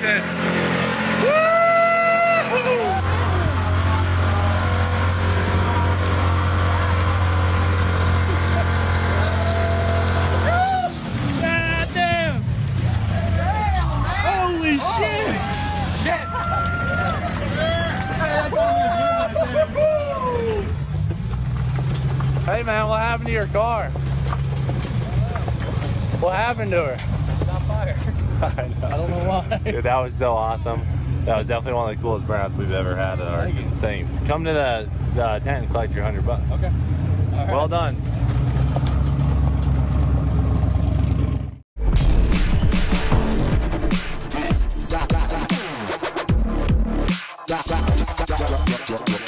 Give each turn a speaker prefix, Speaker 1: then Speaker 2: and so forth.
Speaker 1: this. Woo! God damn! Holy shit! Shit! Hey man, what happened to your car? What happened to her?
Speaker 2: It's on fire.
Speaker 1: I don't know why.
Speaker 3: Dude, that was so awesome. That was definitely one of the coolest burnouts we've ever had at our thing. Come to the tent and collect your $100.
Speaker 2: Okay. All right.
Speaker 3: Well done.
Speaker 4: Drop.